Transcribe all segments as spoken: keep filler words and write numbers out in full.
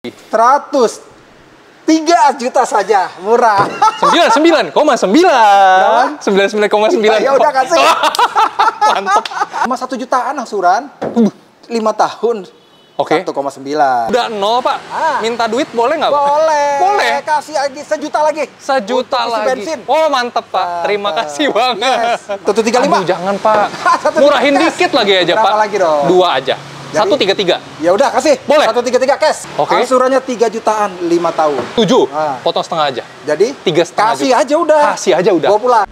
seratus tiga juta saja, murah. sembilan sembilan koma sembilan. sembilan sembilan koma sembilan. Ya udah kasih. Mantap. Sama satu jutaan angsuran. lima tahun. Oke. satu koma sembilan. Udah nol, Pak. Ah. Minta duit boleh nggak, Pak? Boleh. Boleh. Kasih lagi sejuta lagi. Sejuta Untuk isi lagi. bensin. Oh, mantep, Pak. Terima Mantap. kasih banget. Yes. satu tiga lima. Aduh, jangan, Pak. satu Murahin tiga dikit lagi aja, Berapa Pak. lagi dong? Dua aja. Jadi- satu tiga tiga. Ya udah kasih. Boleh. satu tiga tiga cash. Oke. Angsurannya tiga jutaan lima tahun. Tujuh. Ah. Potong setengah aja. Jadi Tiga setengah kasih juta. aja udah. Kasih aja udah. Bawa pulang.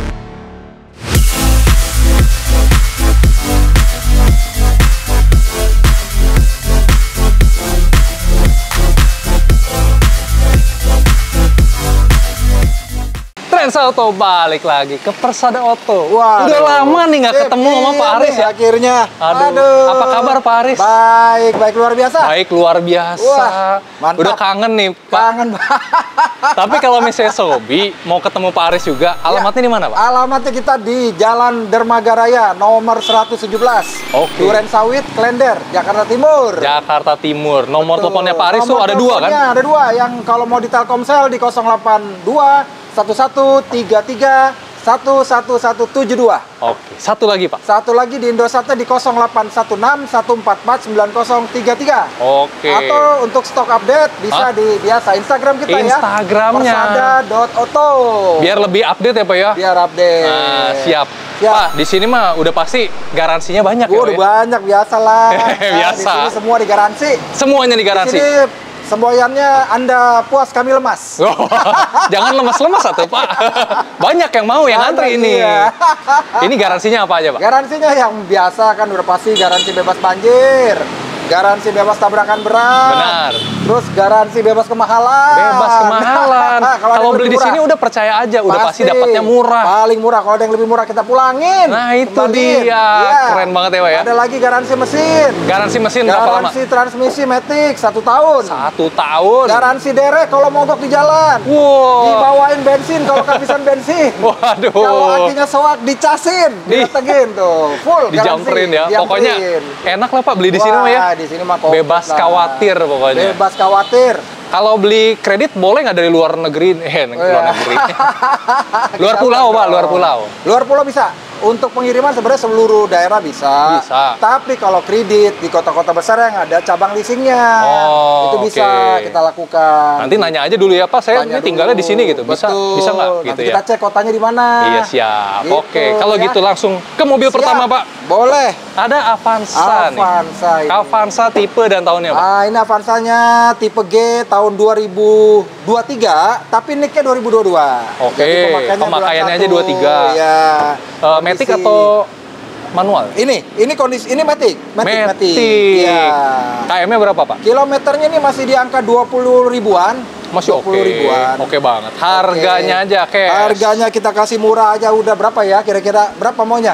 Trensa Auto balik lagi ke Persada Auto. Waduh. Udah lama nih nggak Eh, ketemu sama Pak iya Aris nih, ya. Akhirnya. Aduh. Apa kabar Pak Aris? Baik, baik luar biasa. Baik, luar biasa. Wah, mantap. Udah kangen nih Pak. Kangen banget. Tapi kalau misalnya Sobi mau ketemu Pak Aris juga, alamatnya di mana Pak? Alamatnya kita di Jalan Dermaga Raya nomor seratus tujuh belas. Oke. Duren Sawit, Klender, Jakarta Timur. Jakarta Timur. Nomor Betul. teleponnya Pak Aris tuh Nomor ada dua kan? teleponnya Ada dua. Yang kalau mau di Telkomsel di nol delapan dua satu satu tiga tiga satu satu satu tujuh dua. Oke. Satu lagi Pak. Satu lagi di Indosatnya di nol delapan satu enam satu empat empat sembilan nol tiga tiga. Oke. Atau untuk stok update bisa Hah? di biasa Instagram kita ya. Instagramnya. persada dot auto. Biar lebih update ya Pak ya? Biar update. Nah, siap. Siap. Pak, di sini mah udah pasti garansinya banyak ya, Gua Pak, udah ya? banyak biasa lah. Biasa. Di sini semua digaransi. Semuanya Di digaransi. sini semboyannya Anda puas kami lemas. Oh, jangan lemas-lemas atau Pak. Banyak yang mau yang Banyak, antri ini. iya. Ini garansinya apa aja Pak? Garansinya yang biasa kan udah pasti garansi bebas banjir, garansi bebas tabrakan berat. Benar. Terus garansi bebas kemahalan. Bebas kemahalan. Kalau ada Kalau yang beli lebih di murah, sini udah percaya aja, udah pasti pasti. dapatnya murah. Paling murah. Kalau ada yang lebih murah kita pulangin. Nah, itu Kembaliin. dia. Iya. Keren banget ya Pak ya. Ada lagi garansi mesin. Garansi mesin berapa lama? Garansi transmisi Matic satu tahun. Satu tahun. Garansi derek kalau mogok di jalan. Wow. Dibawain bensin kalau kehabisan bensin. Waduh. Kalau akinya soak dicasin, Di- didatengin tuh, full Dijamperin ya. garansi, Pokoknya dijamperin. enak lah Pak beli di sini mah ya. Wah, di sini mah komplit Bebas lah. khawatir pokoknya. Bebas khawatir. Kalau beli kredit boleh nggak dari luar negeri? Eh, Oh, luar iya. negeri. Luar Bisa pulau, dong. Pak, luar pulau. Luar pulau bisa. Untuk pengiriman sebenarnya seluruh daerah bisa. Bisa. Tapi kalau kredit di kota-kota besar yang ada cabang leasingnya, Oh, itu bisa oke. kita lakukan. Nanti nanya aja dulu ya Pak, saya Tanya ini tinggalnya di dulu. sini gitu. Bisa Betul. bisa nggak gitu Nanti ya? kita cek kotanya di mana. Iya, siap. Gitu, Oke, kalau ya. gitu langsung ke mobil Siap. pertama, Pak. Boleh. Ada Avanza, nih. Avanza ini. Avanza tipe dan tahunnya, Pak. Ah, ini Avanzanya tipe G tahun dua ribu dua puluh tiga, tapi nicknya dua ribu dua puluh dua. Oke, Jadi pemakaiannya bulan aja dua puluh tiga. satu. Iya. Eh, Matic Kondisi- atau manual? Ini, ini kondisi ini Matic, Matic, Matic. Iya. K M-nya berapa, Pak? Kilometernya ini masih di angka dua puluh ribuan. Masih oke. dua puluh ribuan. Oke banget. Harganya Oke. aja cash. Harganya kita kasih murah aja udah berapa ya? Kira-kira berapa maunya?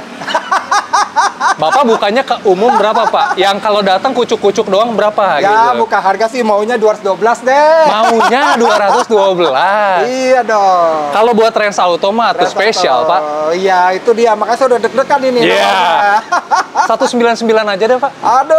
Bapak bukannya ke umum berapa, Pak? Yang kalau datang kucuk-kucuk doang berapa Ya, gitu? buka harga sih maunya dua ratus dua belas deh. Maunya dua ratus dua belas. Iya dong. Kalau buat Trensa Auto mah tuh Rasa spesial, toh. Pak. Iya, itu dia. Makanya saya udah deg-degan ini. Iya. namanya. seratus sembilan puluh sembilan aja deh, Pak. Aduh.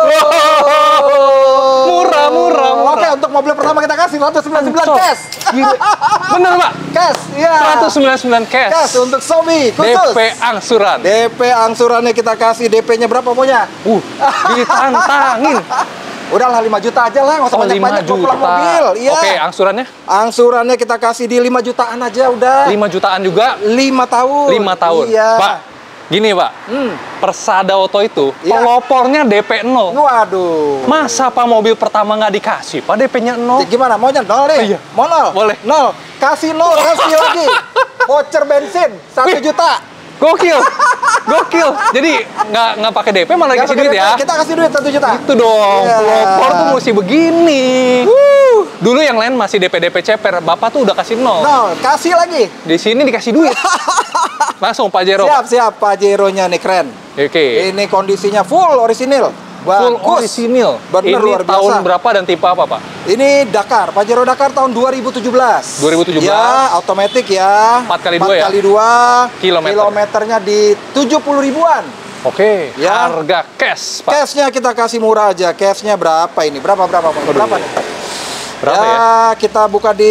Murah, murah, murah. Oke, untuk mobil pertama kita kasih seratus sembilan puluh sembilan Cok. cash. Gila. Bener, Pak. Cash, iya. seratus sembilan puluh sembilan cash. Cash untuk Sobi D khusus. P angsuran. D P angsurannya kita kasih. D P-nya berapa maunya? Uh, ditantangin. Udahlah lima juta aja lah, nggak usah Oh, banyak-banyak lima mau pulang juta. mobil. Iya. Oke, angsurannya Angsurannya kita kasih di lima jutaan aja udah. lima jutaan juga. lima tahun. lima tahun. Iya. Pak, gini, Pak. Hmm. Persada Auto itu Iya. pelopornya D P nol. Waduh. Masa Pak mobil pertama nggak dikasih, Pak D P-nya nol? Gimana? Maunya nol deh? Iya. Mau nol? Boleh. Nol. Kasih nol, kasih lagi. Voucher bensin satu Wih. juta. Gokil, gokil. Jadi nggak nggak pakai D P malah Nggak dikasih pakai duit D P, ya? Kita kasih duit satu juta. Itu dong, Iya. pelopor tuh mesti begini. Wuh. Dulu yang lain masih D P D P ceper, Bapak tuh udah kasih nol. Nol, kasih lagi. Di sini dikasih duit. Langsung Pajero. Siap, siap. Pajero-nya nih keren. Oke. Ini kondisinya full orisinil. Full Bagus. orisinil. Bener, Ini luar biasa. tahun berapa dan tipe apa, Pak? Ini Dakar, Pajero Dakar tahun dua ribu tujuh belas. dua ribu tujuh belas. Ya, otomatis ya. empat kali dua ya? empat kali dua. Kilometer. Kilometernya di tujuh puluh ribuan. Oke, Ya. harga cash, Pak. Cashnya kita kasih murah aja. Cashnya berapa ini? Berapa berapa? Berapa, berapa nih? Berapa ya? ya? Kita buka di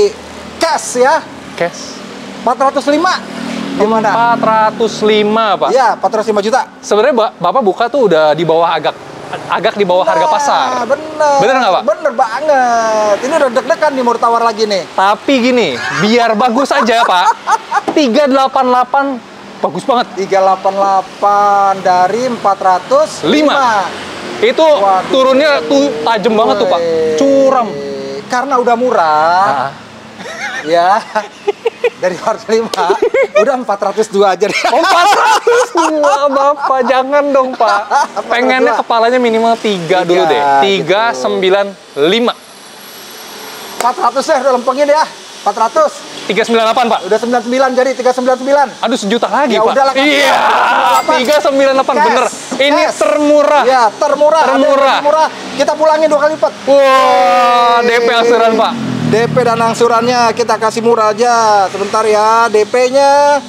cash ya. Cash. empat ratus lima. Gimana? empat ratus lima, Pak. Iya, empat ratus lima juta. Sebenarnya Ba- Bapak buka tuh udah di bawah agak agak di bawah harga pasar. Nah, bener. Bener nggak, Pak? Bener banget. Ini udah deg-degan nih mau tawar lagi nih. Tapi gini, biar bagus aja, Pak. tiga delapan delapan bagus banget. tiga delapan delapan dari empat ratus lima. Itu Waduh. turunnya tuh tajam banget tuh, Pak. Curam. Karena udah murah. Nah, Ya. Dari empat ratus lima udah empat ratus dua aja deh. empat ratus dua, Bapak. Jangan dong, Pak. Pengennya kepalanya minimal tiga dulu deh. tiga sembilan lima. empat ratus ya udah lempengin ya. empat ratus. tiga sembilan delapan, Pak. Udah sembilan puluh sembilan jadi tiga sembilan sembilan. Aduh, sejuta lagi, Ya Pak. udahlah, kasih Iya, ya. tiga sembilan delapan Cash. bener. Ini Cash. termurah. Ya, termurah. Ada yang Termurah. lebih murah. Kita pulangin dua kali lipat. Wah, D P angsuran, Pak. D P dan angsurannya kita kasih murah aja. Sebentar ya, D P-nya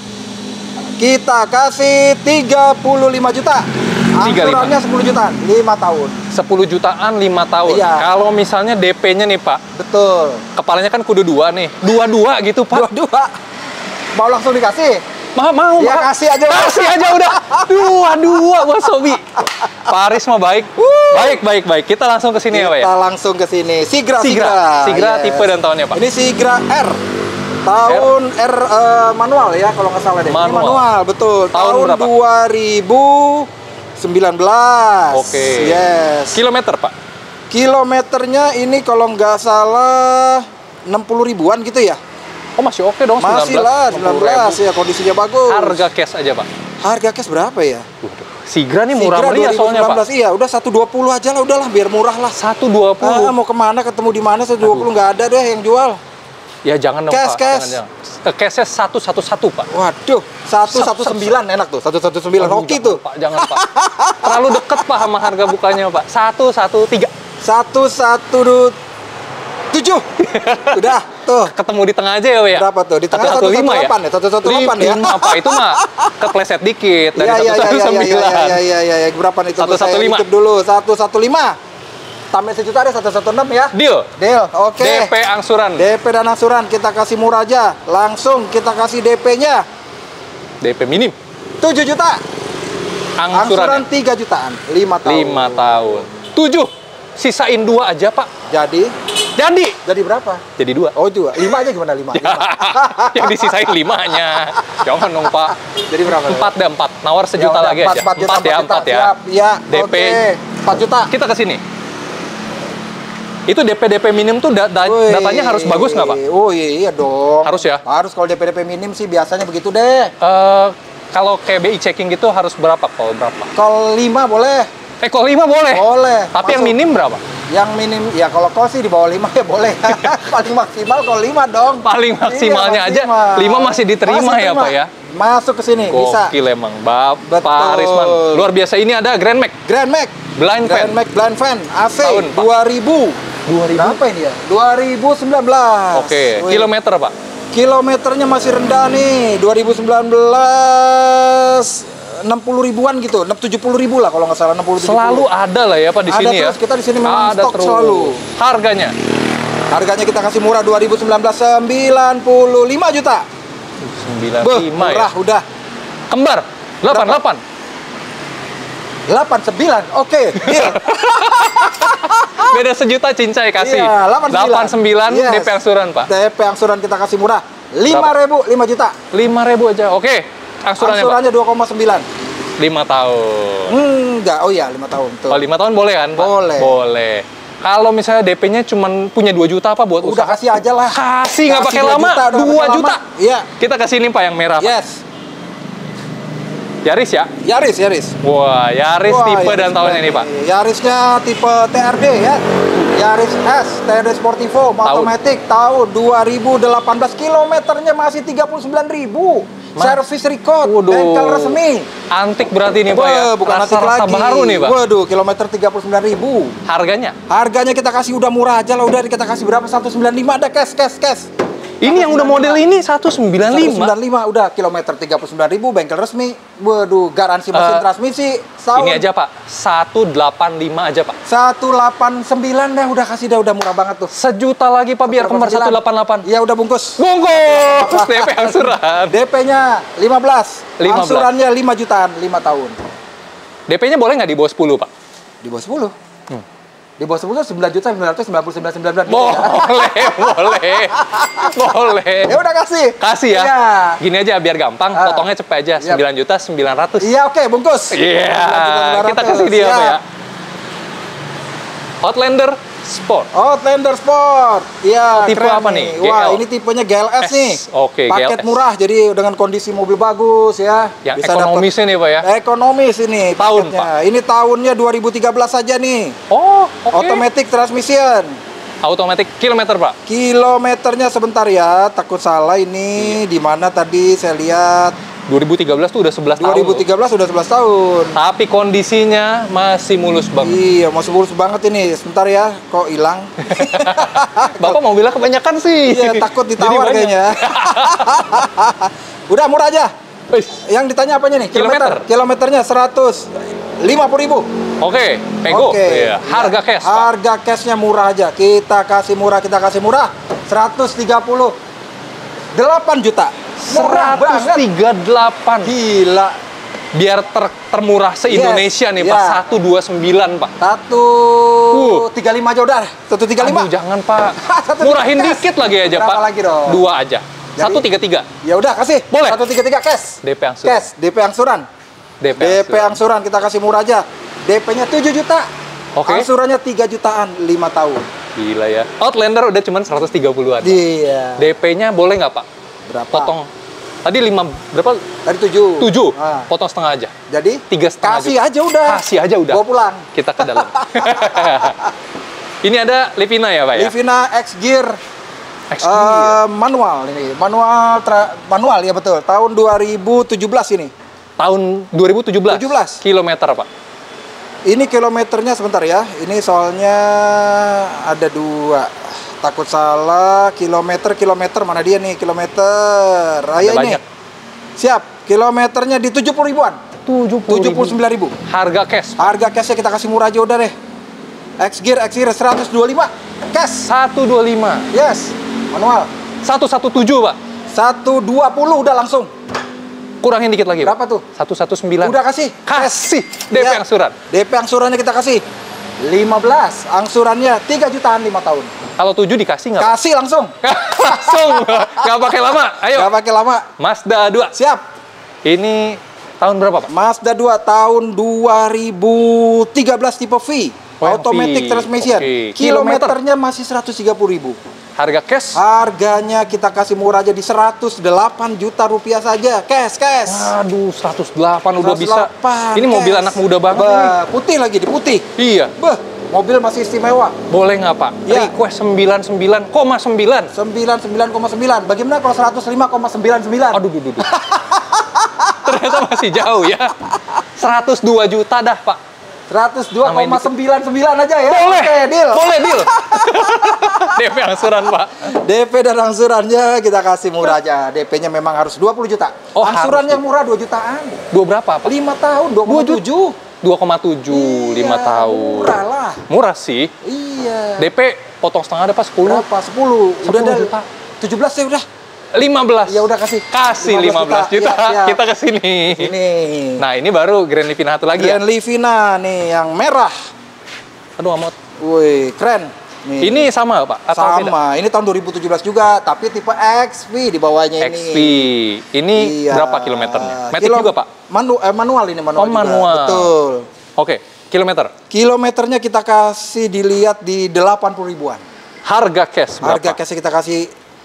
kita kasih tiga puluh lima juta. tiga puluh lima. Angsurannya sepuluh jutaan, lima tahun. sepuluh jutaan lima tahun. Iya. Kalau misalnya D P-nya nih, Pak, Betul. kepalanya kan kudu dua nih. Dua-dua gitu, Pak. Dua-dua. Mau langsung dikasih? Mau, mau, Ya, Pak. kasih aja. Kasih aja udah. Dua-dua, Mas Sobi. Pak Aris mah baik. Baik, baik, baik. Kita langsung ke sini ya, Pak ya? Kita langsung ke sini. Sigra, Sigra. Sigra Yes. tipe dan tahunnya, Pak. Ini Sigra R. Tahun R, eh, manual ya kalau nggak salah deh. Ini Manual. manual, betul. Tahun Tahun, berapa? dua ribu sembilan belas. Oke. Yes. Kilometer, Pak. Kilometernya ini kalau nggak salah enam puluh ribuan gitu ya. Oh, masih oke dong, sembilan belas. Masih lah, sembilan belas ya, kondisinya bagus. Harga cash aja, Pak. Harga cash berapa ya? Waduh. Sigra nih murah Sigra meriah soalnya, Pak. Iya, udah seratus dua puluh aja lah, udahlah biar murah lah. seratus dua puluh. Ah, mau kemana, ketemu di mana, seratus dua puluh nggak ada deh yang jual. Ya jangan dong, Cash, Pak. cash. Jangan, jangan. Eh, Cashnya seratus satu, Pak. Waduh, seratus sembilan enak tuh, seratus sembilan Aduh, hoki jangan, tuh. Pak, jangan, Pak. Terlalu deket, Pak, sama harga bukanya, Pak. seratus tiga. satu satu tujuh. Udah, tuh. Ketemu di tengah aja ya, Pak ya? Berapa tuh? Di tengah seratus lima ya? seratus delapan ya? seratus delapan ya? lima, Pak. Itu mah kepleset dikit dari Iya, iya, seratus iya, sembilan. iya, iya, iya, iya, iya. Berapa nih? Tunggu, seratus saya lima. hitung dulu. seratus lima. Tambah sejuta deh, seratus enam ya? Deal. Deal, oke. D P angsuran. D P dan angsuran kita kasih murah aja. Langsung kita kasih D P-nya D P minim. tujuh juta. Angsuran Angsuran tiga jutaan, lima tahun. lima tahun. tujuh. Sisain dua aja, Pak. Jadi, Jadi. jadi berapa? Jadi dua. Oh, dua. lima aja gimana? lima. lima. Yang disisain limanya. Jangan dong, Pak. Jadi berapa? Empat deh, empat. Nawar sejuta Ya udah, lagi empat, aja. empat juta, Empat ya, empat juta. empat ya. Siap, ya. D P. Oke. empat juta. Kita ke sini. Itu D P D P minim tuh da- da- Wih. datanya harus bagus nggak, Pak? Oh iya dong. Harus ya? Harus kalau D P D P minim sih biasanya begitu deh. Eh, kalau kayak B I checking gitu harus berapa? Kalau berapa? Call lima boleh. Eh, kalau lima boleh. Boleh. Tapi yang Masuk. minim berapa? Yang minim, ya kalau call sih di bawah lima ya boleh. Paling maksimal call lima dong. Paling maksimalnya Iya, aja maksimal. lima masih diterima Masih ya, terima. Pak ya? Masuk ke sini, bisa. Gokil emang, Bapak Betul. Arisman. Luar biasa. Ini ada Grand Max. Grand Max. Blind Grand fan. Max Blind Fan. A C Tahun, Pak. dua ribu. dua ribu. Berapa ini ya? dua ribu sembilan belas. Oke, Wih. kilometer, Pak. Kilometernya masih rendah nih, dua ribu sembilan belas enam puluh ribuan gitu, enam tujuh puluh ribu lah kalau nggak salah, enam puluh tujuh puluh. Selalu ada lah ya, Pak, di Ada sini ya. terus, kita di sini memang ada stok terus. selalu. Harganya Harganya kita kasih murah dua ribu sembilan belas sembilan puluh lima juta. sembilan Beuh, puluh lima ya. murah udah. Kembar delapan puluh delapan. delapan puluh sembilan. Oke, deal. Beda sejuta cincai kasih. Iya, delapan puluh sembilan. delapan puluh sembilan Yes. D P angsuran, Pak. D P angsuran kita kasih murah lima ribu, lima juta. lima ribu aja. Oke. Angsurannya, Pak. Angsurannya dua koma sembilan. lima tahun. Hmm, enggak. Oh iya, lima tahun. Tuh. Oh, lima tahun boleh kan, Pak? Boleh. Boleh. Kalau misalnya D P-nya cuma punya dua juta apa buat Udah usaha? kasih aja lah. Kasih, nggak Kasih pakai dua lama. juta, udah nggak dua pakai juta. lama. Iya. Kita kasih ini, Pak, yang merah, Pak. Yes. Yaris ya? Yaris, Yaris. Wah, Yaris Wah, tipe Yaris dan tahunnya ini, Pak. Yarisnya tipe T R D ya. Yaris S, T R D Sportivo, automatic, tahun dua ribu delapan belas, kilometernya masih tiga puluh sembilan ribu. Service record, Waduh. bengkel resmi. Antik berarti nih, Pak ya? Wah, bukan antik Rasa-rasa lagi. baru nih, Pak. Waduh, kilometer tiga puluh sembilan ribu. Harganya? Harganya kita kasih udah murah aja lah, udah kita kasih berapa? seratus sembilan puluh lima ada cash, cash, cash. Ini yang udah model ini seratus sembilan puluh lima. seratus sembilan puluh lima udah kilometer tiga puluh sembilan ribu, bengkel resmi. Waduh, garansi mesin Uh, transmisi setahun. Ini aja Pak, seratus delapan puluh lima aja Pak. seratus delapan puluh sembilan dah udah kasih dah, udah murah banget tuh. Sejuta lagi Pak biar kembar seratus delapan puluh delapan. Ya udah bungkus. Bungkus D P angsuran. D P-nya lima belas. lima belas. Angsurannya lima jutaan, lima tahun. D P-nya boleh nggak di bawah sepuluh Pak? Di bawah sepuluh. Hmm. Di bawah sepuluh sembilan juta sembilan ratus sembilan puluh sembilan sembilan belas. Boleh, boleh. Boleh. Ya udah kasih. Kasih ya. Ya. Gini aja biar gampang, Ah. potongnya cepet aja. Yap. sembilan juta sembilan ratus. Iya, oke, bungkus. Iya. sembilan juta sembilan ratus. Kita kasih dia apa Siap. ya? Outlander Sport. Outlander Sport. Iya, Tipe keren apa nih? Wah, G L? ini tipenya G L S S. nih. Oke, Paket G L S. murah, jadi dengan kondisi mobil bagus ya. Yang Bisa ekonomisnya nih Pak ya. dapet- Ekonomis ini Tahun, paketnya. Pak? Ini tahunnya dua ribu tiga belas saja nih. Oh, oke. Automatic transmission. Automatic kilometer Pak. Kilometernya sebentar ya, takut salah ini. Iya. Di mana tadi saya lihat dua ribu tiga belas tuh udah sebelas tahun. dua ribu tiga belas sudah sebelas tahun. Tapi kondisinya masih mulus banget. Iya, masih mulus banget ini. Sebentar ya, kok hilang? Bapak mobilnya kebanyakan sih. Iya, takut Jadi ditawar banyak. kayaknya. Udah murah aja. Wih, Yang ditanya apanya nih? Kilometer. Kilometernya seratus lima puluh ribu. Oke, pego. Oke. Iya. Harga cash Pak. Harga cashnya murah aja. Kita kasih murah, kita kasih murah. seratus tiga puluh delapan juta. Murah seratus banget. tiga puluh delapan. Gila. Biar ter- termurah se-Indonesia Yes, nih Pak. yeah. seratus dua puluh sembilan Pak. Satu tiga lima aja udah. Satu tiga lima. Aduh, jangan Pak. Satu Murahin tiga dikit lagi aja Berapa Pak. lagi dong? Dua aja. Satu tiga tiga. Ya udah kasih. Boleh. Satu tiga tiga cash. D P angsuran. Cash. D P angsuran. D P D P angsuran kita kasih murah aja. D P-nya tujuh juta. Oke. Angsurannya tiga jutaan, lima tahun. Gila ya. Outlander udah cuman seratus tiga puluhan. Iya. D P-nya boleh nggak Pak? Berapa? Potong. Tadi lima berapa? Tadi tujuh. Tujuh. Ah. Potong setengah aja. Jadi Tiga setengah kasih juta. aja udah. Kasih aja udah. Bawa pulang. Kita ke dalam. Ini ada Livina ya Pak ya? Livina X Gear X eh, manual ini. Manual tra- manual ya betul. Tahun dua ribu tujuh belas ini. Tahun dua ribu tujuh belas. tujuh belas. Kilometer Pak. Ini kilometernya sebentar ya. Ini soalnya ada dua. Takut salah. Kilometer, kilometer. Mana dia nih? Kilometer. Raya ini. banyak. Siap. Kilometernya di tujuh puluh ribuan. tujuh tujuh puluh sembilan ribu. Harga cash. Harga cashnya kita kasih murah aja udah deh. X Gear, X Gear seratus dua puluh lima. Cash. seratus dua puluh lima. Yes. Manual. seratus tujuh belas Pak. seratus dua puluh udah langsung. Kurangin dikit lagi Berapa Pak. tuh? seratus sembilan. Udah kasih. Kasih. D P Ya. angsuran. D P angsurannya kita kasih lima belas. Angsurannya tiga jutaan lima tahun. Kalau tujuh dikasih nggak Pak? Kasih langsung. Langsung. Nggak pakai lama. Ayo. Gak pakai lama. Mazda dua. Siap. Ini tahun berapa Pak? Mazda dua tahun dua ribu tiga belas tipe V. Oh, yang Automatic V. transmission. Oke. Kilometernya masih seratus tiga puluh ribu. Harga cash? Harganya kita kasih murah aja di seratus delapan juta rupiah saja. Cash, cash. Aduh, seratus delapan udah bisa. seratus delapan, Ini mobil cash. anak muda banget Bah, nih. Putih lagi, di putih. Iya. Beh, mobil masih istimewa. Boleh nggak Pak? Iya. Request sembilan puluh sembilan koma sembilan. sembilan puluh sembilan koma sembilan. Bagaimana kalau seratus lima koma sembilan sembilan? Aduh, duh, duh, duh. Ternyata masih jauh ya. seratus dua juta dah Pak. seratus dua koma sembilan sembilan aja ya. Boleh. Oke, deal. Boleh deal. D P angsuran Pak. D P dan angsurannya kita kasih murah aja. D P-nya memang harus dua puluh juta. Oh, angsurannya harus. murah dua jutaan. Dua berapa Pak? lima tahun, dua koma tujuh. dua koma tujuh, lima tahun. Murah lah. Murah sih. Iya. D P potong setengah ada Pak sepuluh. Berapa? sepuluh. Udah sepuluh dah. juta. tujuh belas ya udah. lima belas. Ya udah kasih. Kasih lima belas juta. Iya, siap. Kita ke sini. Ini. Nah, ini baru Grand Livina satu lagi Grand ya. Livina nih yang merah. Aduh, amat. Wih, keren. Nih. Ini sama Pak atau beda? sama. Ini tahun dua ribu tujuh belas juga, tapi tipe X V di bawahnya ini. X V. Ini Iya. berapa kilometernya? Matic Kilo- juga Pak? Manu, eh, manual ini manual. Oh, juga. manual. Betul. Oke, kilometer. Kilometernya kita kasih dilihat di delapan puluh ribuan. Harga cash berapa? Harga cashnya kita kasih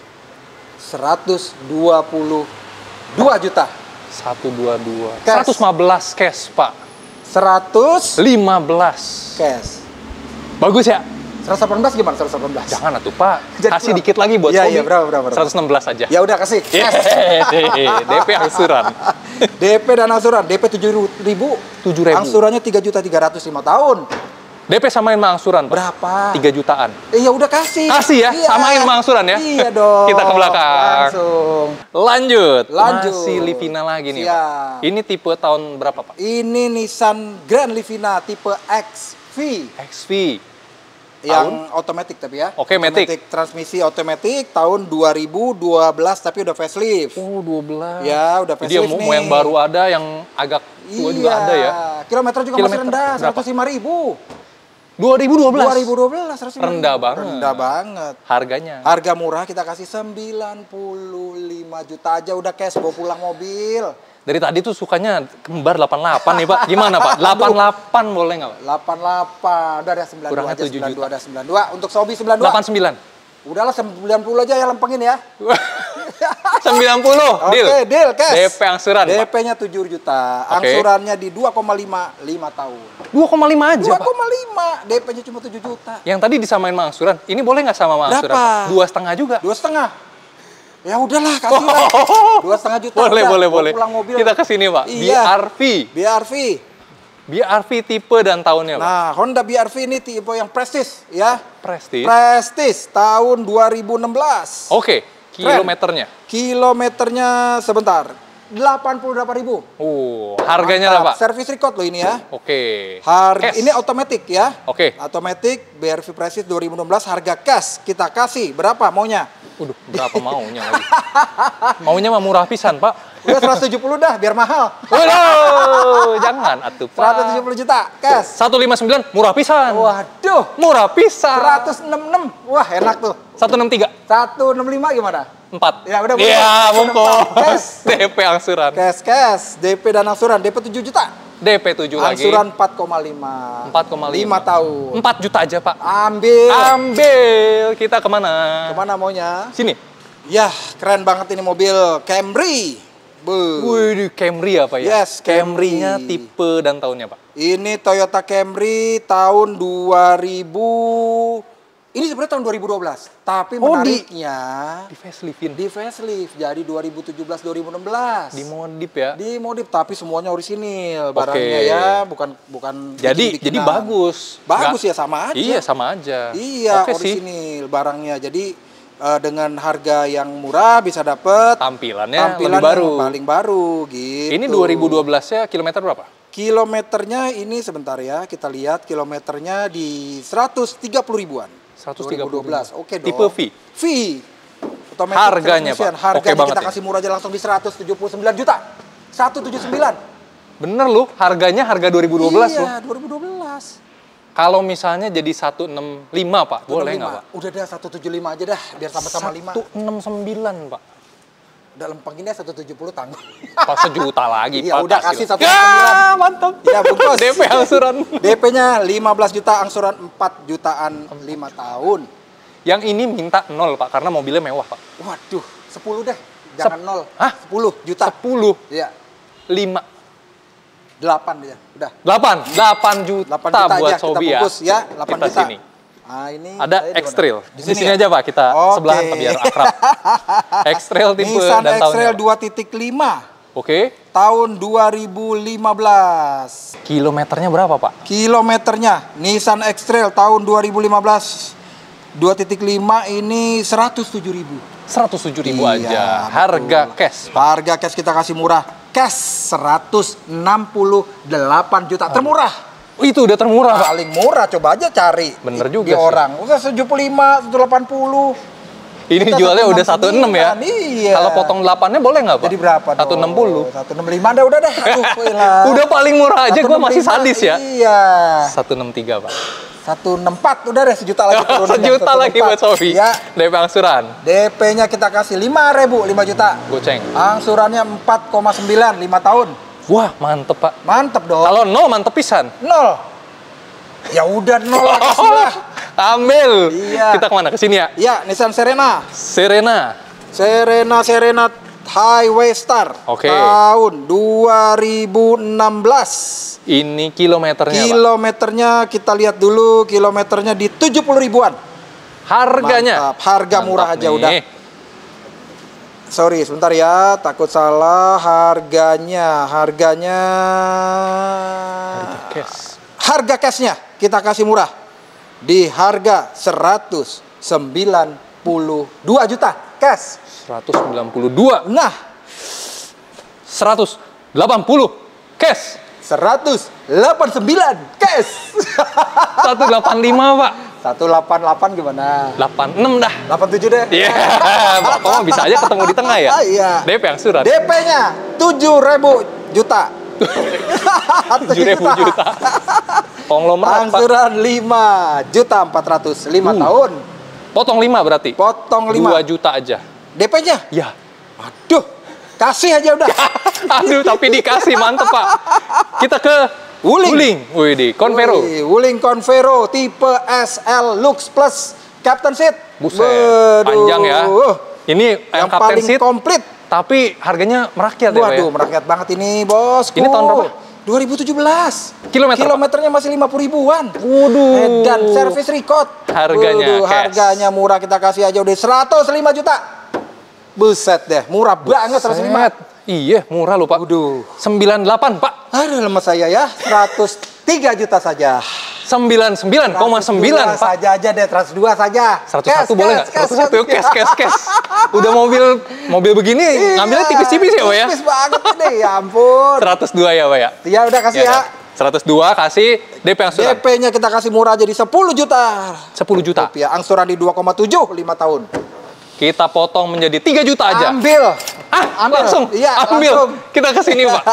seratus dua puluh dua juta. seratus dua puluh dua. Cash. seratus lima belas cash, Pak. seratus lima belas. cash. Bagus ya? seratus delapan belas gimana? seratus delapan belas. Jangan atuh, Pak. Jadi Kasih berapa? dikit lagi buat Iya, Sobi. iya, berapa, berapa, berapa? seratus enam belas aja. Ya udah kasih. Yeay, D P angsuran. D P dan angsuran. D P tujuh ribu, tujuh ribu. angsurannya tiga juta tiga ratus lima tahun. D P samain sama angsuran, Pak. Berapa? tiga jutaan. Eh, ya udah kasih. Kasih ya, iya. samain sama angsuran ya. Iya dong. Kita ke belakang. Langsung. Lanjut. Lanjut. Masih Livina lagi nih, Siap. Pak. Ini tipe tahun berapa, Pak? Ini Nissan Grand Livina tipe X V. X V. Yang otomatis tapi ya. Oke, matic. Automatic, transmisi otomatis tahun dua ribu dua belas tapi udah facelift. Oh, dua belas. Ya, udah facelift Jadi nih. mau yang baru ada, yang agak tua iya. juga ada ya. Kilometer juga Kilometer masih rendah, berapa? seratus lima ribu. dua ribu dua belas. dua ribu dua belas, seratus lima ribu. Rendah banget. Rendah banget. Harganya. Harga murah kita kasih sembilan puluh lima juta aja udah cash bawa pulang mobil. Dari tadi tuh sukanya kembar delapan puluh delapan nih, Pak. Gimana, Pak? delapan puluh delapan boleh nggak, Pak? delapan puluh delapan, udah ada sembilan puluh dua Kurangnya aja, tujuh sembilan puluh dua juta. ada sembilan puluh dua. Untuk Sobi sembilan puluh dua. delapan puluh sembilan. Udahlah sembilan puluh aja ya lempengin ya. sembilan puluh, deal. Oke, deal, cash. D P angsuran, D Pak. P-nya tujuh juta, Oke. angsurannya di dua koma lima, lima tahun. dua koma lima aja, dua Pak. koma lima, D P-nya cuma tujuh juta. Yang tadi disamain sama angsuran, ini boleh nggak sama sama angsuran? Berapa? Pak? Dua setengah juga. Dua setengah. Ya udahlah, kasih lah. Dua setengah juta. Boleh, udah, boleh, bawa boleh. pulang mobil. Kita ke sini, Pak. Iya. B R V. B R V. B R V tipe dan tahunnya, Pak. Nah, Honda B R V ini tipe yang Prestige ya. Prestige. Prestige tahun dua ribu enam belas. Oke, kilometernya. Kilometernya sebentar. delapan puluh delapan ribu. Oh, harganya Mantap. berapa? Service record loh ini ya. Oke. Harga Cash. ini otomatis ya. Oke. Otomatis B R V Prestige dua ribu enam belas harga cash kita kasih berapa maunya? Waduh, berapa maunya lagi? Maunya mah murah pisan, Pak. Udah seratus tujuh puluh dah biar mahal. Waduh, jangan atuh, Pak. seratus tujuh puluh juta cash. seratus lima puluh sembilan murah pisan. Waduh. Murah pisan. seratus enam puluh enam. Wah, enak tuh. seratus enam puluh tiga. seratus enam puluh lima gimana? empat. Ya udah, Iya, bungkus. bungkus. D P angsuran. Cash cash, D P dan angsuran, D P tujuh juta. D P tujuh lagi. Angsuran empat koma lima. empat koma lima. lima tahun. empat juta aja, Pak. Ambil. Ambil. Kita kemana? Kemana maunya? Sini. Yah, keren banget ini mobil Camry. Be. Wih, Camry apa ya? Yes, Camry-nya Camry. tipe dan tahunnya, Pak. Ini Toyota Camry tahun dua ribu. Ini sebenarnya tahun dua ribu dua belas. Tapi Oh, di- menariknya Di faceliftin. di facelift. Jadi dua ribu tujuh belas dua ribu enam belas. Dimodif ya. Dimodif tapi semuanya orisinil Oke. barangnya ya, bukan bukan Jadi bikin-bikinan. jadi bagus. Bagus Nggak- ya sama aja. Iya, sama aja. Iya, Oke sih. orisinil barangnya. Jadi eh, dengan harga yang murah bisa dapet Tampilannya, tampilan lebih baru. yang paling baru gitu. Ini dua ribu dua belas-nya kilometer berapa? Kilometernya ini sebentar ya, kita lihat kilometernya di seratus tiga puluh ribuan. seratus tiga puluh. dua ribu dua belas. Oke dong. Tipe V. V. Automatic Harganya, transmission. Pak. Harganya Oke banget kita ini. kasih murah aja langsung di seratus tujuh puluh sembilan juta. seratus tujuh puluh sembilan. Bener loh, harganya harga dua ribu dua belas loh. Iya, dua ribu dua belas. Kalau misalnya jadi seratus enam puluh lima, Pak, boleh nggak, Pak? Udah dah seratus tujuh puluh lima aja dah, biar sama-sama lima. seratus enam puluh sembilan, Pak. Udah lempengin deh seratus tujuh puluh tanggung. Pas sejuta lagi, Iya, Pak. udah kasih satu Ya, sembilan. mantap. Iya, bungkus. D P angsuran. D P-nya lima belas juta, angsuran empat jutaan lima tahun. Yang ini minta nol, Pak, karena mobilnya mewah, Pak. Waduh, sepuluh deh. Jangan Sep- nol. Hah? sepuluh juta. sepuluh, Iya, lima, delapan dia. Udah. delapan, delapan juta, delapan juta buat aja kita Sobi ya. bungkus ya, delapan Kita juta. sini. Nah, ini Ada saya di mana? X-Trail. Di Di sini sini ya? aja, Pak, kita Oke. sebelahan Pak, biar akrab. X-Trail tipe Nissan dan tahunnya. X-Trail Pak. dua titik lima Oke. tahun dua ribu lima belas. Kilometernya berapa, Pak? Kilometernya Nissan X-Trail tahun dua ribu lima belas dua titik lima ini seratus tujuh ribu. seratus tujuh ribu Iya, aja. betul. Harga cash, Pak. Harga cash kita kasih murah. Cash seratus enam puluh delapan juta. Termurah. Oh, itu udah termurah, Pak. Paling murah, coba aja cari. Bener di, juga di sih. orang. Usah tujuh puluh lima, seratus delapan puluh. Ini Kita jualnya udah seratus seratus enam ya. Iya. Kalau potong delapannya boleh nggak, Pak? Jadi berapa dong? seratus enam puluh. seratus enam puluh lima dah udah dah. Aduh, lah. Udah paling murah aja gue masih sadis ya. Iya. seratus enam puluh tiga, Pak. seratus enam puluh empat udah deh sejuta lagi turunin. Sejuta lagi buat Sofi. Ya. D P angsuran. D P-nya kita kasih lima ribu, lima juta. Goceng. Angsurannya empat koma sembilan, lima tahun. Wah, mantep, Pak. Mantep dong. Kalau nol mantep pisan. Nol. Ya udah nol lah, kasih lah. Ambil. Iya. Kita kemana? Ke sini ya. Ya, Nissan Serena. Serena. Serena Serena Highway Star. Oke. Tahun dua ribu enam belas. Ini kilometernya, Pak. Kilometernya kita lihat dulu, kilometernya di tujuh puluh ribuan. Harganya. Mantap. Harga murah Mantap aja nih. udah. Sorry, sebentar ya, takut salah. Harganya, harganya. Harga cash. Harga cashnya kita kasih murah di harga seratus sembilan puluh dua juta cash. seratus sembilan puluh dua. Nah, seratus delapan puluh cash. seratus delapan puluh sembilan cash. seratus delapan puluh lima, Pak. seratus delapan puluh delapan gimana? delapan puluh enam dah. delapan puluh tujuh deh. Iya. Yeah. Bapak mah bisa aja ketemu di tengah ya? Iya. D P angsuran. D P-nya tujuh ribu juta. tujuh ribu juta. Konglomerat, Pak. Angsuran lima juta empat ratus, lima uh. tahun. Potong lima berarti? Potong lima. dua juta aja. D P-nya? Ya. Aduh, kasih aja udah. Aduh, tapi dikasih, mantep, Pak. Kita ke Wuling. Wuling. Wih, di Convero. Wih, Wuling Convero tipe S L Lux Plus Captain Seat. Buset, Waduh. panjang ya. Ini yang, yang Captain paling Seat, komplit. tapi harganya merakyat ya, Pak ya? Waduh, merakyat banget ini, bosku. Ini tahun berapa? dua ribu tujuh belas. Kilometer, Kilometernya Pak? Masih lima puluh ribuan. Waduh. Dan service record. Harganya Waduh, harganya murah, kita kasih aja udah seratus lima juta. Buset deh, murah Buset. banget seratus lima. Iya, murah loh, Pak. Waduh. sembilan puluh delapan, Pak. Aduh, lemas saya ya. seratus tiga juta saja. sembilan puluh sembilan koma sembilan, Pak. Saja aja deh, seratus dua saja. seratus satu boleh nggak? seratus satu yuk, cash, cash, cash. Udah mobil mobil begini, iya, ngambilnya tipis-tipis ya, Pak ya? Tipis banget ini, ya ampun. seratus dua ya, Pak ya? Iya, udah kasih ya. ya. seratus dua kasih D P angsuran. D P-nya kita kasih murah jadi sepuluh juta. sepuluh juta. Rupiah, angsuran di dua koma tujuh, lima tahun. Kita potong menjadi tiga juta aja. Ambil. Ah, ambil. langsung. Iya, ambil. Langsung. Kita ke sini, Pak.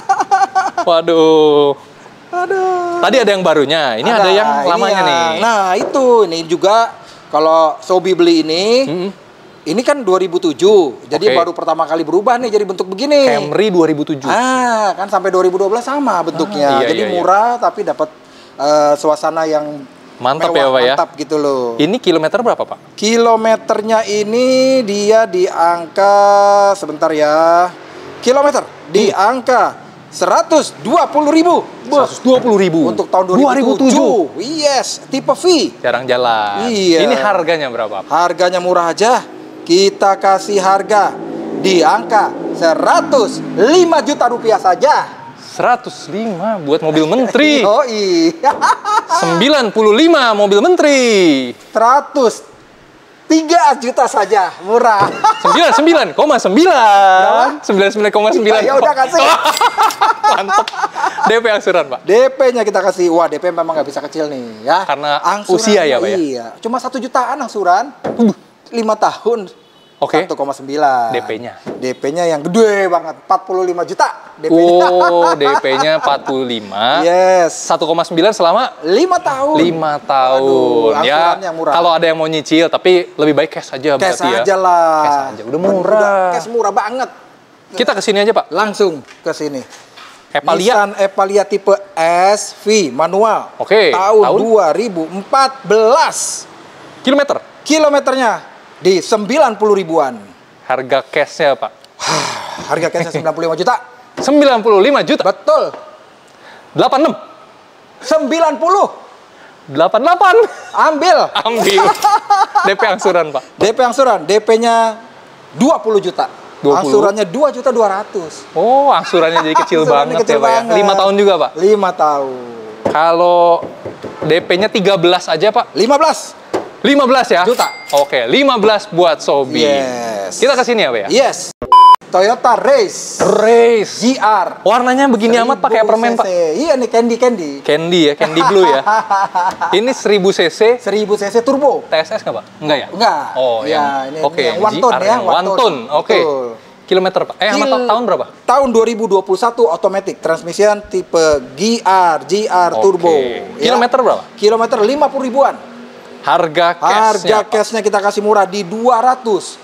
Waduh. Aduh. Tadi ada yang barunya. Ini ada, ada yang lamanya yang, nih. Nah, itu. Ini juga kalau Sobi beli ini, hmm. ini kan dua ribu tujuh. Jadi okay. baru pertama kali berubah nih jadi bentuk begini. Camry dua ribu tujuh. Ah, kan sampai dua ribu dua belas sama bentuknya. Ah, iya, jadi iya, murah iya. tapi dapat uh, suasana yang mantap mewah, ya, Pak ya. Mantap gitu loh. Ini kilometer berapa, Pak? Kilometernya ini dia di angka sebentar ya. Kilometer di hmm. angka seratus dua puluh ribu. seratus dua puluh ribu. Untuk tahun dua ribu tujuh. Yes, tipe V. Jarang jalan. Iya. Ini harganya berapa, Pak? Harganya murah aja. Kita kasih harga di angka seratus lima juta rupiah saja. seratus lima buat mobil menteri. Oh iya. sembilan puluh lima mobil menteri. seratus tiga juta saja, murah. sembilan puluh sembilan koma sembilan. sembilan puluh sembilan koma sembilan. Ya udah kasih. Mantap. D P angsuran, Pak. D P-nya kita kasih. Wah, D P memang nggak bisa kecil nih ya. Karena angsuran usia ya, Pak ya. Iya. Cuma satu jutaan angsuran. lima tahun. Oke. satu koma sembilan. D P-nya. D P-nya yang gede banget, empat puluh lima juta. D P-nya. Oh, D P-nya empat puluh lima. Yes. satu koma sembilan selama lima tahun. lima tahun. Aduh, ya. Kalau ada yang mau nyicil tapi lebih baik cash aja cash berarti ya. Cash aja lah. Cash aja. Udah murah. Udah cash murah banget. Kita ke sini aja, Pak. Langsung ke sini. Epalia. Nissan Epalia tipe S V manual. Oke. Tahun, tahun dua ribu empat belas. Kilometer. Kilometernya di sembilan puluh ribuan. Harga cashnya, Pak? Harga cashnya sembilan puluh lima juta. sembilan puluh lima juta? Betul. delapan puluh enam. sembilan puluh. delapan puluh delapan. Ambil. Ambil. D P angsuran, Pak? D P angsuran. D P-nya dua puluh juta. dua puluh. Angsurannya dua juta dua ratus. Oh, angsurannya jadi kecil banget kecil ya, Pak ya? lima tahun juga, Pak? lima tahun. Kalau D P-nya tiga belas aja, Pak? lima belas. lima belas ya? Juta. Oke, lima belas buat Sobi. Yes. Kita ke sini ya, Pak ya? Yes. Toyota Race. Race. G R. Warnanya begini amat pakai permen, Pak? Iya nih, candy-candy. Candy ya, candy blue ya. Ini seribu cc. seribu cc turbo. T S S nggak, Pak? Enggak ya? Enggak. Oh, ya, yang ini, oke, ini yang one ton ya, yang one ton. Oke. Kilometer, Pak? Eh, sama tahun berapa? Tahun dua ribu dua puluh satu automatic, transmission tipe G R, G R Oke. turbo. Kilometer ya. berapa? Kilometer lima puluh ribuan. Harga cashnya, Harga cashnya kita kasih murah di dua ratus.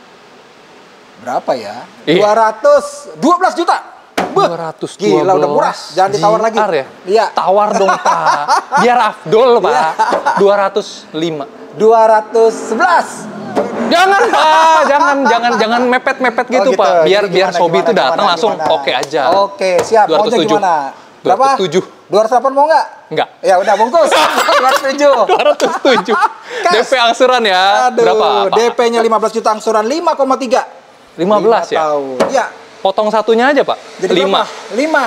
Berapa ya? Iya. dua ratus dua belas juta. dua ratus dua belas. Gila, udah murah. Jangan ditawar lagi. Ya? Iya. Tawar dong, Pak. Biar afdol, Pak. dua ratus lima. dua ratus sebelas. Jangan, Pak. Jangan jangan jangan mepet-mepet gitu, oh, gitu, Pak. Biar gimana, biar Sobi itu datang gimana, langsung gimana? oke aja. Oke, siap. dua ratus tujuh. Maunya gimana? Berapa? dua ratus tujuh. dua ratus delapan mau nggak? Enggak. Ya udah bungkus. dua ratus tujuh. dua ratus tujuh. D P angsuran ya. Aduh, berapa, Pak? D P-nya lima belas juta, angsuran lima koma tiga. lima belas ya? Tahun. Ya. Potong satunya aja, Pak. Jadi lima. berapa? lima.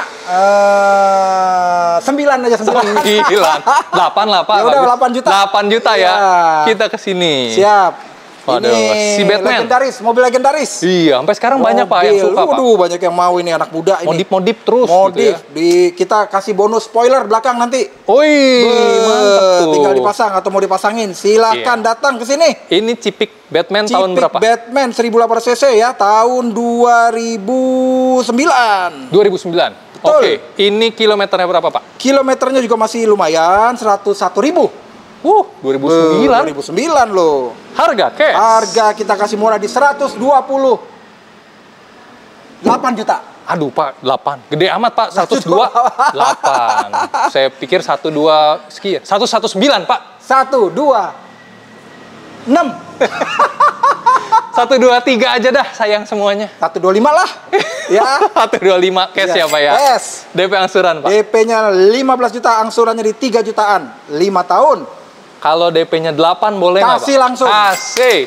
Uh, sembilan aja sembilan. sembilan. delapan lah, Pak. Ya udah delapan juta. delapan juta ya. ya. Kita ke sini. Siap. Waduh, ini si Batman. legendaris, mobil legendaris. Iya, sampai sekarang mobil. banyak Pak yang suka, Pak. Waduh, banyak yang mau ini anak muda ini. Modif-modif terus Modif. Gitu ya. Di kita kasih bonus spoiler belakang nanti. Wih, mantap tuh. Tinggal dipasang atau mau dipasangin, silakan iya. datang ke sini. Ini Cipik Batman Cipik tahun berapa? Batman seribu delapan ratus cc ya, tahun dua ribu sembilan. dua ribu sembilan. Oke, okay. Ini kilometernya berapa, Pak? Kilometernya juga masih lumayan, seratus satu ribu. Uh, dua ribu sembilan. dua ribu sembilan loh. Harga cash. Harga kita kasih murah di seratus dua puluh delapan juta. Aduh, Pak, delapan. Gede amat, Pak. seratus dua, delapan. Saya pikir satu dua sekian. seratus sembilan, Pak. satu dua enam. satu dua tiga aja dah, sayang semuanya. satu dua lima lah. Ya. satu dua lima cash ya, ya Pak ya. Cash. D P angsuran, Pak. D P-nya lima belas juta, angsurannya di tiga jutaan. lima tahun. Kalau D P-nya delapan boleh nggak, Pak? Kasih langsung. Kasih.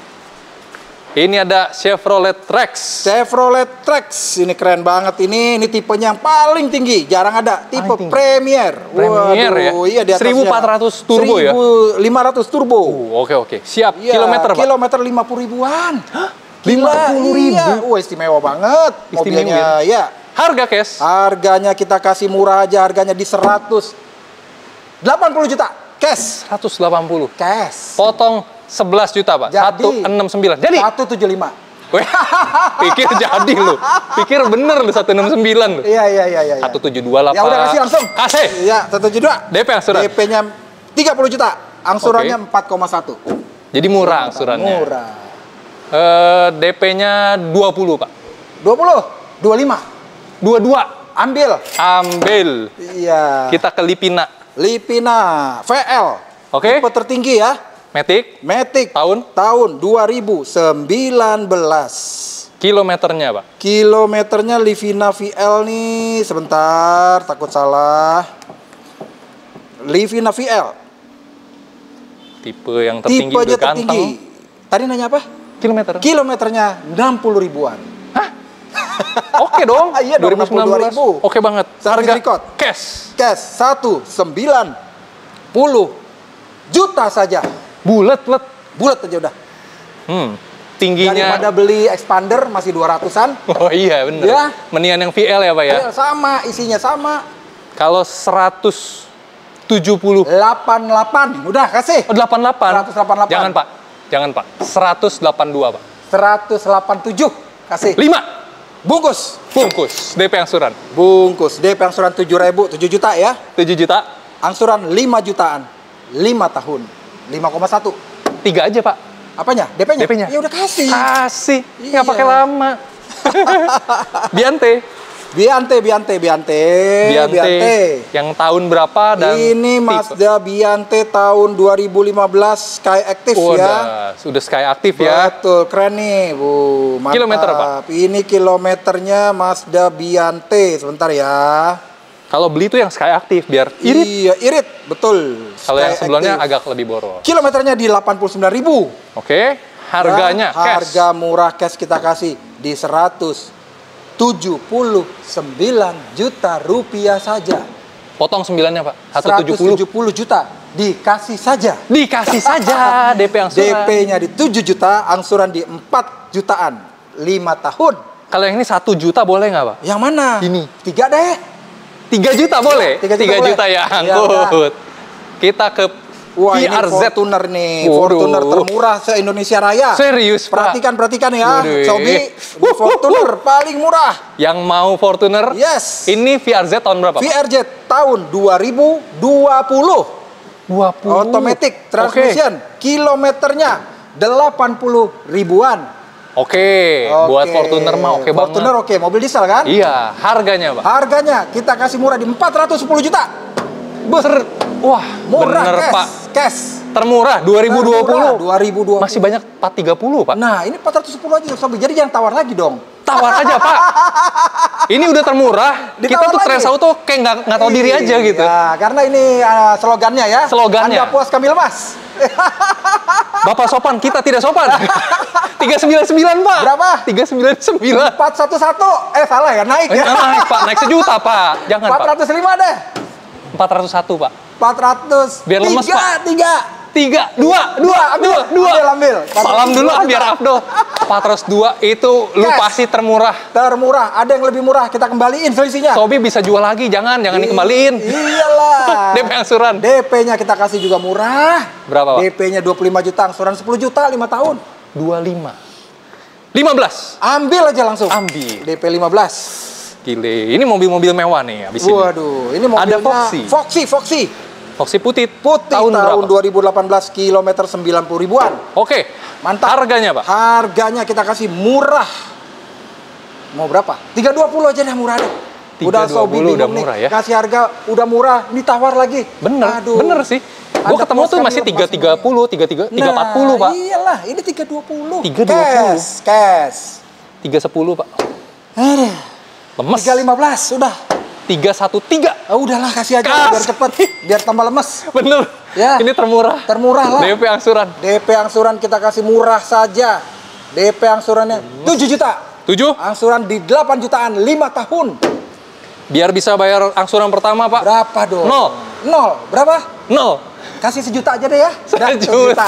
Ini ada Chevrolet Trax. Chevrolet Trax. Ini keren banget ini. Ini tipenya yang paling tinggi. Jarang ada. Tipe Premier. Premier ya? Iya, di atasnya. seribu empat ratus turbo ya? seribu lima ratus turbo. Uh, oke, oke. Siap. Ya, kilometer, Pak? Kilometer lima puluh ribuan. lima puluh ribu? Iya. Wah, istimewa banget. Istimewa mobilnya, ya. Harga cash? Harganya kita kasih murah aja. Harganya di seratus delapan puluh juta. Cash. seratus delapan puluh. Cash. Potong sebelas juta, Pak. seratus enam puluh sembilan. Jadi? seratus tujuh puluh lima. Pikir jadi lu. Pikir bener lu seratus enam puluh sembilan lu. Iya, iya, iya, iya. seratus tujuh puluh dua lah, Pak. Ya udah kasih langsung. Kasih. Iya, seratus tujuh puluh dua. D P angsuran. D P-nya tiga puluh juta. Angsurannya okay. empat koma satu. Jadi murah angsurannya. Murah. Uh, D P-nya dua puluh, Pak. dua puluh, dua puluh lima. dua puluh dua. Ambil. Ambil. Iya. Kita ke Lipina. Lipina V L. Oke. Okay. Tipe tertinggi ya. Matic. Matic. Tahun? Tahun dua ribu sembilan belas. Kilometernya, Pak? Kilometernya Livina V L nih. Sebentar, takut salah. Livina V L. Tipe yang tertinggi. Tipenya tertinggi. Tadi nanya apa? Kilometer. Kilometernya enam puluh ribuan. Hah? Oke dong. Iya dong, dua ribu sembilan belas. Oke banget. Harga cash. Cash satu sembilan puluh juta saja. Bulat, bulat. Bulat aja udah. Hmm. Tingginya. Daripada beli expander masih dua ratusan. Oh iya bener. Ya. Mendingan yang V L ya, Pak ya? V L sama, isinya sama. Kalau seratus tujuh puluh. delapan puluh delapan. Udah kasih. Oh, delapan puluh delapan. seratus delapan puluh delapan. Jangan, Pak. Jangan, Pak. seratus delapan puluh dua, Pak. seratus delapan puluh tujuh. Kasih. lima. Bungkus. Bungkus. D P angsuran. Bungkus. D P angsuran tujuh ribu, tujuh juta ya. tujuh juta. Angsuran lima jutaan. lima tahun. lima koma satu. tiga aja, Pak. Apanya? D P-nya? D P-nya. Ya udah kasih. Kasih. Iya. Nggak pakai lama. Biante. Biante, Biante, Biante. Biante. Biante. Yang tahun berapa dan ini Mazda tipe. Biante tahun dua ribu lima belas Sky Active oh, ya. Sudah Sky Active ya. Betul, keren nih, Bu. Mantap. Kilometer, Pak? Ini kilometernya Mazda Biante. Sebentar ya. Kalau beli itu yang Sky Active biar irit. Iya, irit. Betul. Kalau yang sebelumnya Active. Agak lebih boros. Kilometernya di delapan puluh sembilan ribu. Oke. Harganya ya, harga cash. Murah cash kita kasih di seratus tujuh puluh sembilan juta rupiah saja. Potong sembilannya, Pak. seratus tujuh puluh juta. Dikasih saja. Dikasih saja D P angsuran. D P-nya di tujuh juta, angsuran di empat jutaan. lima tahun. Kalau yang ini satu juta boleh nggak, Pak? Yang mana? Ini. Tiga deh. tiga juta boleh? tiga juta, tiga juta ya, angkut. Ya, kita ke wah, V R Z. Ini Fortuner nih. Waduh. Fortuner termurah se-Indonesia Raya. Serius, Pak? Perhatikan, perhatikan ya. Waduh. Sobi, Fortuner paling murah. Yang mau Fortuner? Yes. Ini V R Z tahun berapa, Pak? V R Z tahun dua ribu dua puluh. dua puluh. Automatic transmission. Okay. Kilometernya delapan puluh ribuan. Oke, okay. Buat Fortuner mah oke okay banget. Fortuner oke, okay. Mobil diesel kan? Iya, harganya, Pak? Harganya kita kasih murah di empat ratus sepuluh juta. Beser. Wah, murah, bener, cash. Pak. Cash. Termurah dua ribu dua puluh. dua ribu dua puluh. Masih banyak empat ratus tiga puluh, Pak. Nah, ini empat ratus sepuluh aja, Sobi. Jadi jangan tawar lagi dong. Tawar aja, Pak. Ini udah termurah. Ditawar kita tuh Trans Auto kayak nggak nggak tahu diri aja gitu. Ya, karena ini uh, slogannya ya. Slogannya. Anda puas kami lemas. Bapak sopan, kita tidak sopan. tiga sembilan sembilan, Pak. Berapa? tiga sembilan sembilan. empat satu satu. Eh, salah ya, naik Eh, ya. naik, Pak. Naik sejuta, Pak. Jangan, empat Pak. ratus lima deh. empat ratus satu, Pak. empat ratus. Biar lemes, tiga, Pak. tiga. Tiga, dua, dua, ambil, dua, dua. ambil, ambil. Salam dulu ah, biar Abdo. empat ratus dua itu lu Yes. pasti termurah. Termurah, ada yang lebih murah, kita kembaliin selisihnya. Sobi bisa jual lagi, jangan, jangan dikembaliin. Iyalah. D P angsuran. D P-nya kita kasih juga murah. Berapa, Pak? D P-nya dua puluh lima juta, angsuran sepuluh juta, lima tahun. dua puluh lima. lima belas. Ambil aja langsung. Ambil. D P lima belas. Gile, ini mobil-mobil mewah nih habis ini. Waduh, ini mobilnya Ada Foxy. Foxy, Foxy. Foxy putih. Putih tahun, tahun, berapa? dua ribu delapan belas, kilometer sembilan puluh ribuan. Oke. Mantap. Harganya, Pak? Harganya kita kasih murah. Mau berapa? tiga dua puluh aja dah murah deh. Udah tiga dua puluh Sobi bingung udah nih. murah ya. Kasih harga udah murah, ditawar lagi. Bener, Aduh. bener sih. Gue Ada ketemu pos tuh kan masih juga tiga tiga puluh, tiga tiga, tiga empat puluh, Pak. Iyalah, ini tiga dua puluh. tiga dua puluh. Cash, cash. tiga sepuluh, Pak. Aduh. Lemes. tiga lima belas, udah. tiga satu tiga. Oh, udahlah kasih aja Kas. biar cepet, biar tambah lemes. Bener. Ya. Ini termurah. Termurah lah. D P angsuran. D P angsuran kita kasih murah saja. D P angsurannya tujuh juta. tujuh. Angsuran di delapan jutaan, lima tahun. Biar bisa bayar angsuran pertama, Pak. Berapa dong? Nol. Nol. Berapa? Nol. Kasih sejuta aja deh ya. Dah, Sejuta.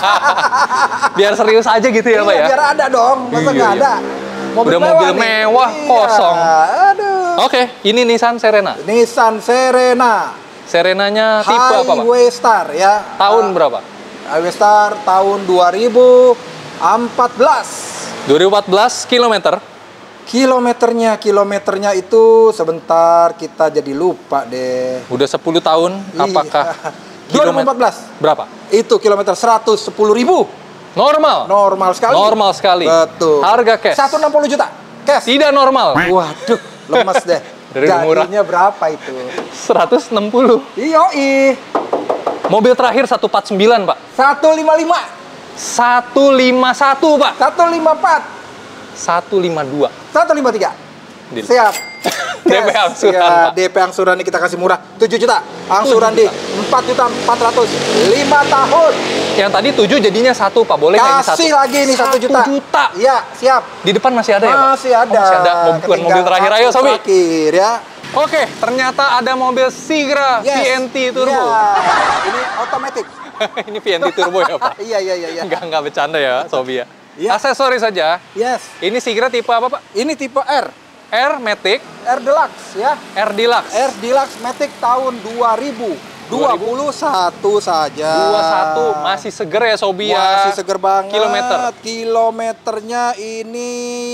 Biar serius aja gitu ya, Iya, Pak ya. biar ada dong. Masa Iya, nggak iya. ada? Udah mobil nih. mewah, Iya. kosong. Aduh. Oke, ini Nissan Serena. Nissan Serena. Serenanya tipe apa, Pak? Highway Star ya. Tahun Ah, berapa? Highway Star tahun dua ribu empat belas. dua ribu empat belas kilometer. Kilometernya, kilometernya itu sebentar kita jadi lupa deh. Udah sepuluh tahun, apakah dua ribu empat belas? berapa? Itu kilometer seratus sepuluh ribu. Normal. Normal sekali. Normal sekali. Betul. Harga cash. seratus enam puluh juta. Cash. Tidak normal. Waduh, lemes deh. Dari murah. Jadinya berapa itu? seratus enam puluh. Yoi. Mobil terakhir seratus empat puluh sembilan, Pak. seratus lima puluh lima. seratus lima puluh satu, Pak. seratus lima puluh empat. seratus lima puluh dua. seratus lima puluh tiga. Deal. Siap. D P angsuran, ya, Pak. D P angsuran ini kita kasih murah tujuh juta. Angsuran di empat juta empat ratus. lima tahun. Yang tadi tujuh jadinya satu, Pak. Boleh nggak ini satu? Kasih lagi nih satu juta. Satu juta. Iya, siap. Di depan masih ada ya, Pak? Masih ada. Oh, masih ada. Mobil, bukan mobil Ketinggalan terakhir. Ayo, satu Sobi. Terakhir ya. Oke, ternyata ada mobil Sigra Yes. V N T Turbo. Iya. Ini otomatis. Ini V N T Turbo ya, Pak? Iya, iya, iya, iya. Enggak, enggak bercanda ya, Sobi ya. Iya. Aksesoris saja. Yes. Ini Sigra tipe apa, Pak? Ini tipe R. R Matic, R Deluxe ya. R Deluxe. R Deluxe Matic tahun dua ribu dua puluh satu saja. dua puluh satu, masih seger ya, Sobi ya. Masih seger banget. Kilometer. Kilometernya ini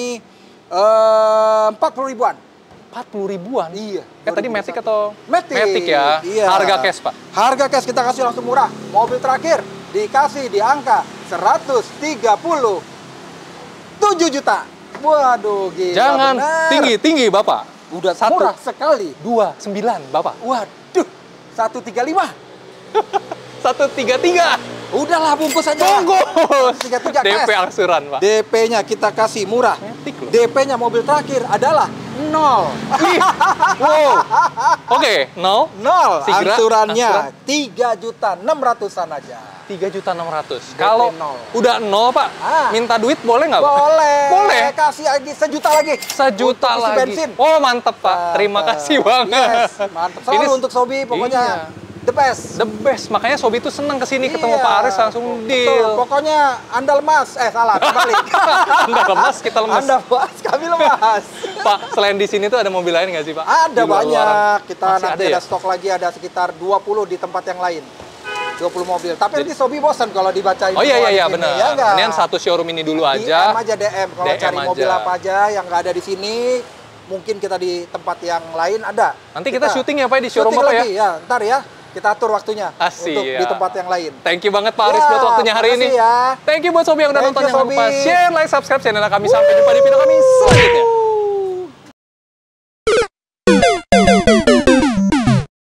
eh, empat puluh ribuan. empat puluh ribuan? Iya. Eh, tadi Matic atau? Matic. Matic ya. Iya. Harga cash, Pak? Harga cash kita kasih langsung murah. Mobil terakhir dikasih di angka seratus tiga puluh tujuh juta. Waduh, gila. Jangan bener. tinggi-tinggi, Bapak. Udah Satu. murah sekali. dua puluh sembilan, Bapak. Waduh, seratus tiga puluh lima. seratus tiga puluh tiga. Udahlah, bungkus aja. Bungkus. tiga puluh tiga D P cash. angsuran, Pak. D P-nya kita kasih murah. Matic loh. D P-nya mobil terakhir adalah nol. Ih, wow. Oke, nol. Nol. Sigra, Angsurannya angsuran. tiga juta enam ratusan aja. tiga juta enam ratus. D P Kalau nol. udah nol, Pak, Ah. minta duit boleh nggak, Pak? Boleh. Boleh. Kasih lagi sejuta lagi. Sejuta Untuk isi lagi. bensin. Oh, mantep, Pak. Terima Mantap. kasih banget. Yes, mantap. Selalu Ini untuk Sobi pokoknya Iya. the best. the best. Makanya Sobi tuh seneng kesini ketemu Iya. Pak Aris langsung Betul. deal. Pokoknya Anda lemas. Eh, salah. Kembali. Anda lemas, kita lemas. Anda lemas, kami lemas. Pak, selain di sini tuh ada mobil lain nggak sih, Pak? Ada Di luar-luaran. banyak. Kita Masih nanti ada ada, ya? stok lagi, ada sekitar dua puluh di tempat yang lain. dua puluh mobil. Tapi nanti Sobi bosan kalau dibacain. Oh iya semua iya iya di sini, benar. Ya nggak? Mendingan satu showroom ini dulu D M aja. aja D M. Kalau D M cari mobil aja. apa aja yang nggak ada di sini, mungkin kita di tempat yang lain ada. Nanti kita syuting ya, Pak, di showroom syuting apa ya? lagi, ya? Ntar ya. Kita atur waktunya Asik, untuk di ya. tempat yang lain. Thank you banget Pak Aris Ya, buat waktunya hari ini. makasih ya. Thank you buat Sobi yang udah Thank nonton. you, Jangan lupa Sobi. share, like, subscribe channel kami. Sampai jumpa di video kami selanjutnya.